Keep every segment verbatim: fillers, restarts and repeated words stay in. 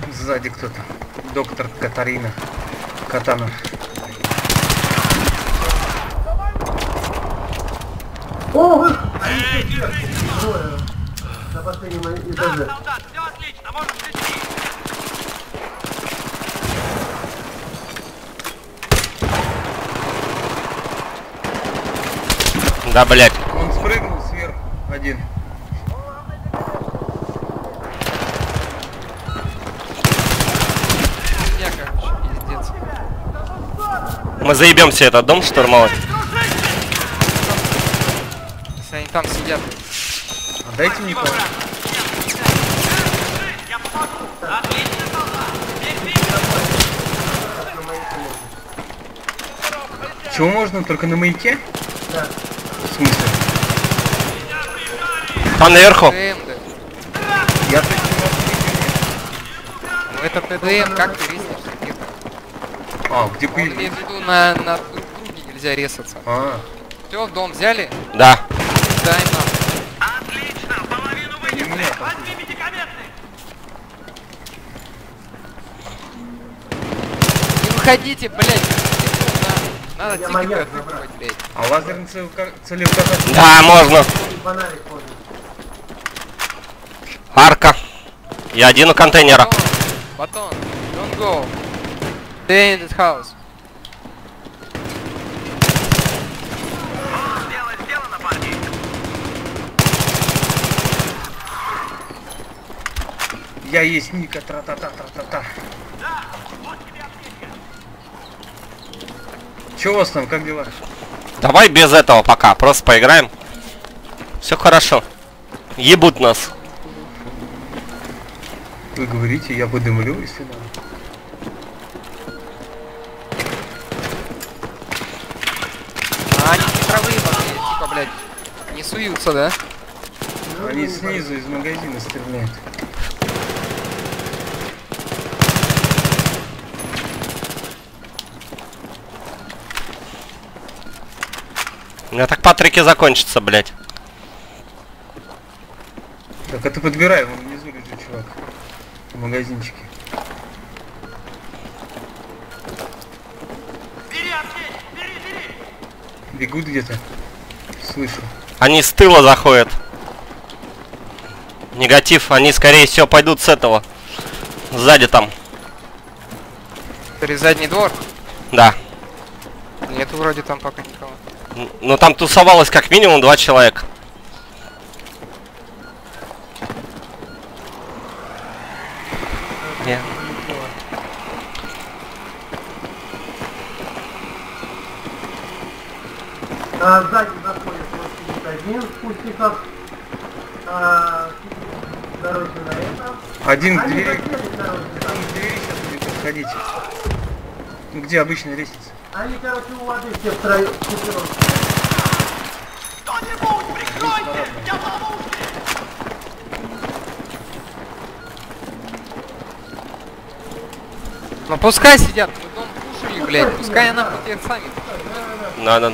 Сзади кто-то. Доктор Катарина. Катана. О, вы! Они все трое. На последнем этаже. Да, солдат, все отлично, можем идти. Да, блядь. Он спрыгнул сверху. Один. Я, короче, пиздец. Мы заебемся этот дом штурмовать. Если они там сидят. А дайте мне кого. Я помогу. Отлично, солдат. Чего можно? Только на маяке? Да. В смысле? Там наверху. ТДМ, да. Я точно не могу. Ну это ТДМ, как ты резнишься? А, где Он появились? имеет в виду, на, на друг друге нельзя резаться. А, Все, в дом взяли? Да. Дай нам. Отлично, половину они вынесли. меня пошли. Возьми медикаменты. Не выходите, блядь. Надо Я тикеты маньяк отыгрывать, блядь. А лазерный целеука- целеуказатель? Да, можно. Фонарик ходит. Арка. И один у контейнера. Батон, don't go. Stay in this house. Дело сделано, парни. Я есть Ника, тра-та-та-та-та-та. Да, вот тебе аптечка. Че у вас там, как дела? Давай без этого пока. Просто поиграем. Все хорошо. Ебут нас. Вы говорите, я подымлю, если надо. А они хитровые вообще, типа, блядь, не суются, да? Они снизу из магазина стреляют. У меня так патрики закончатся, блядь. Так, это подбирай, вон внизу лежит чувак. В магазинчике. Бери аптечку, бери, бери. Бегут где-то. Слышу. Они с тыла заходят. Негатив. Они, скорее всего, пойдут с этого. Сзади там. Через задний двор? Да. Нету вроде там пока никого. Н- Но там тусовалось как минимум два человека. Не. А, сзади заходит вот сидит один в кустиках. А, дороги на это. Один к Они двери. засели, короче, там. Один к двери сейчас будет подходить. Ну где обычная лестница? Они, короче, у воды все втроем. вчетвером. Кто-нибудь, прикройте. Я в ловушке. Ну пускай сидят, мы дом кушали, блядь, пускай она хоть сами. Надо.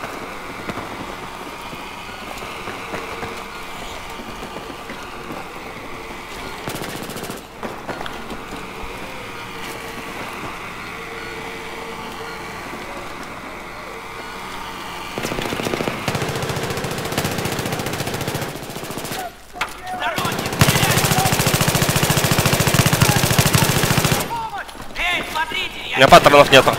Помощь. Эй, смотрите, У я... меня патронов нету.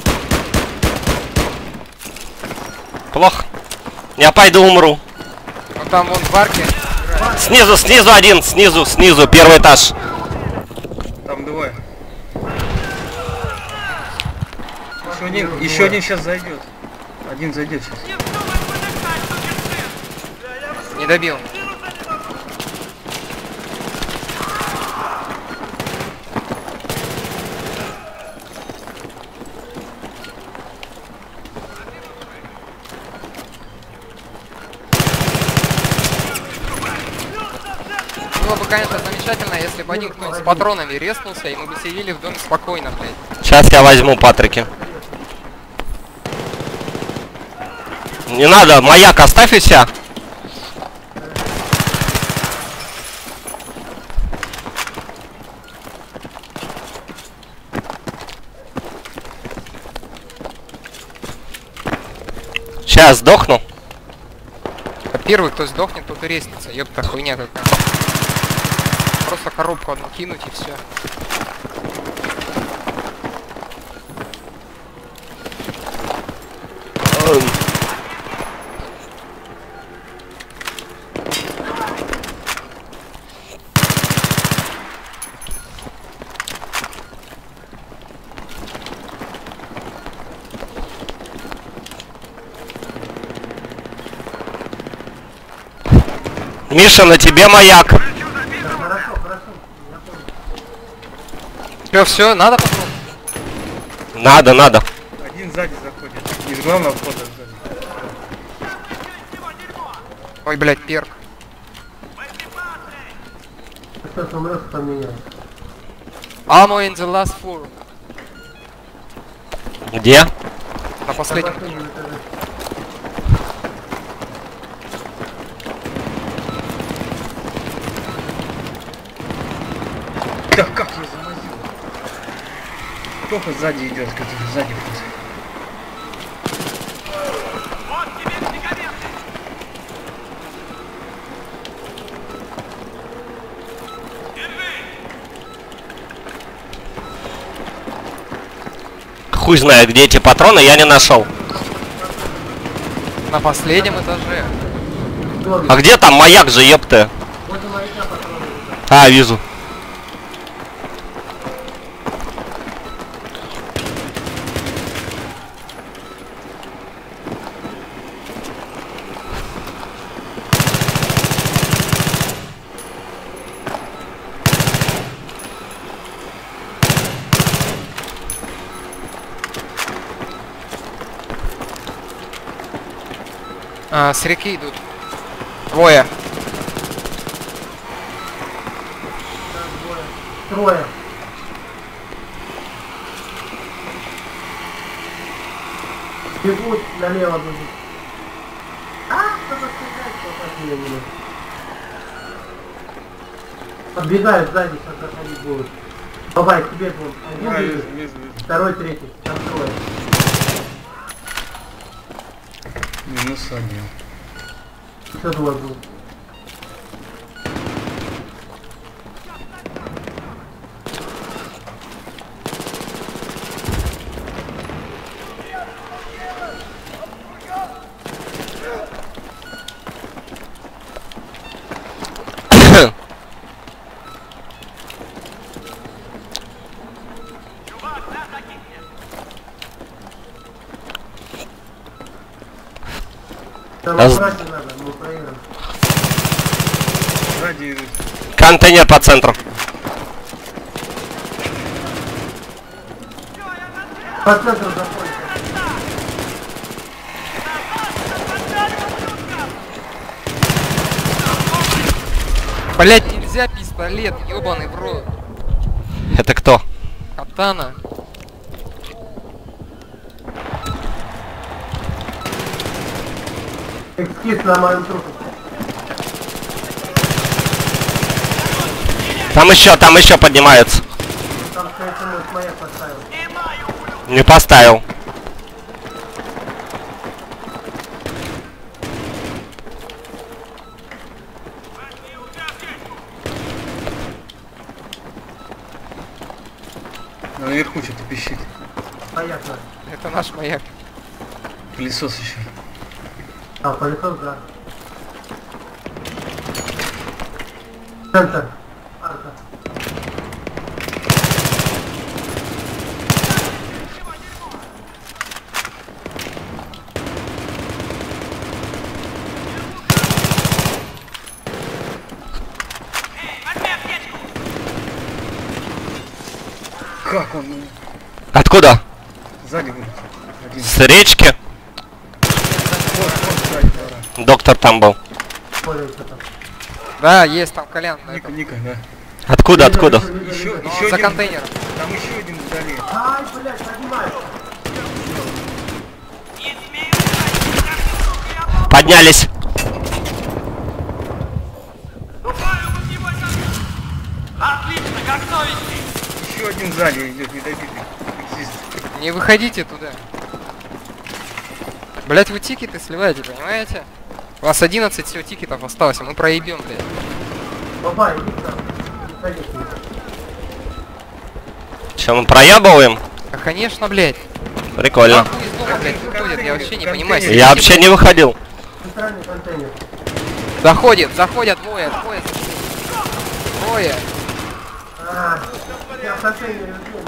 Плохо. Я пойду умру. Ну там вон в арке. Снизу, снизу один, снизу, снизу, первый этаж. Там двое. Еще один, еще один сейчас зайдет. Один зайдет сейчас. Не вздумай подыхать, сукин сын. Не добил. Было бы, конечно, замечательно, если бы один кто-нибудь с патронами резнулся, и мы бы сидели в доме спокойно, блядь. Сейчас я возьму патрики. Не надо, маяк оставь и вся. Сейчас сдохну. А первый, кто сдохнет, тот и резнится. Ёпта, хуйня какая. Просто коробку одну кинуть и все. Миша, на тебе маяк. Да, хорошо, хорошо. Я понял. Все, все, надо попробовать. Надо, надо. Один сзади заходит. Из главного входа сзади. Ой, блядь, перк. Сейчас умрёт, поменяю. Ammo in the last floor. Где? На последнем. Последний этаже. Да как я замазил? Только сзади идет, который сзади вход. Вот тебе сигареты. Хуй знает, где эти патроны, я не нашел. На последнем этаже. А где там маяк же, ёпты? Вот у маяка патроны. А, вижу. А, с реки идут. Двое. Трое. Бегут налево будет. А, кто-то стреляет, попасть меня не может. Подбегают сзади, сейчас заходить будут. Бабай, тебе будут. Один А, бежит, вижу, вижу, вижу. второй, третий. Там трое. Минус один. Еще двое будут. Чувак, на, закиньте. Там А с- аккуратнее надо, мы проверим. Сзади идут. Контейнер по центру. По центру заходит. Блять, нельзя пистолет, ебаный в рот. Это кто? Катана. Экскиз на моем трупе. Там еще, там еще поднимается. Там, конечно, мой маяк поставил. Не поставил. Наверху что-то пищит. Маяк надо. Это наш маяк. Пылесос еще. А, полетел, да. Центр. Арка. Возьми аптечку. Как он? Откуда? Сзади будет. Один. С речки? Вот, вот сзади, двора. Доктор там был. Поле что там. Да, есть там Колян. на Ника, этом. Ника, да. Откуда, откуда? Еще, Ну, еще за один. контейнером. Там еще один вдали. Ай, блядь, поднимайся. Не смею встать. Я попал. Поднялись. Ступаю под него сейчас. Отлично, как новенький. Еще один сзади идет, недобитый. Экзист. Не выходите туда. Блять, вы тикеты сливаете, понимаете? У вас одиннадцать всего тикетов осталось, а мы проебем, блядь. Бабай, иди к нам. Не садись. Че, мы проебываем? А конечно, блядь. Прикольно. Нахуй из дома, блядь, выходят, я вообще не понимаю. Я вообще не выходил. Центральный контейнер. Заходит, заходят двое, двое. Двое. А, я в контейнере жду.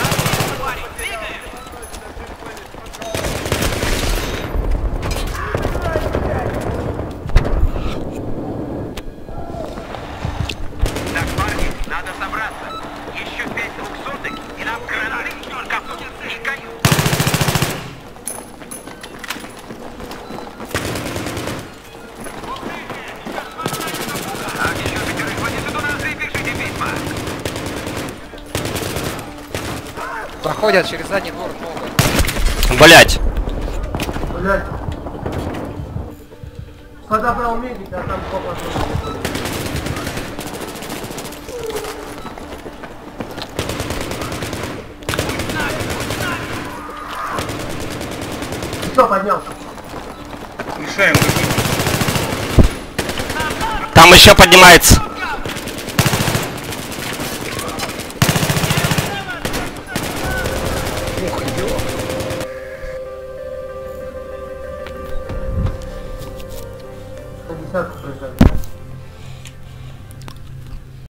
Так, парни, надо собраться. Еще пять двухсотых, и нам гранаты и кают. Так, еще пятерых хватит у нас, и пишите письма. Заходят через задний двор много. Блять. Блядь. Подобрал медика, а там два патрона. Все, поднялся. Мешаем. Там еще поднимается. Ох, ё.